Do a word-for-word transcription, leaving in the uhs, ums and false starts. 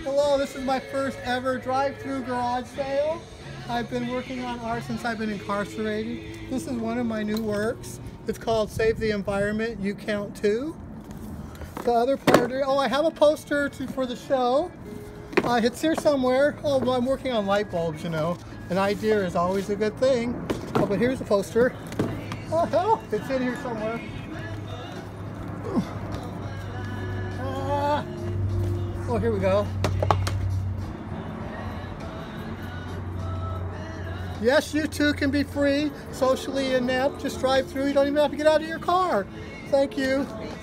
Hello, this is my first ever drive-through garage sale. I've been working on art since I've been incarcerated. This is one of my new works. It's called Save the Environment, You Count Too. The other part, oh, I have a poster to, for the show. Uh, it's here somewhere. Oh, well, I'm working on light bulbs, you know. An idea is always a good thing. Oh, but here's the poster. Oh, hell, it's in here somewhere. Ah. Oh, here we go. Yes, you too can be free, socially inept. Just drive through. You don't even have to get out of your car. Thank you.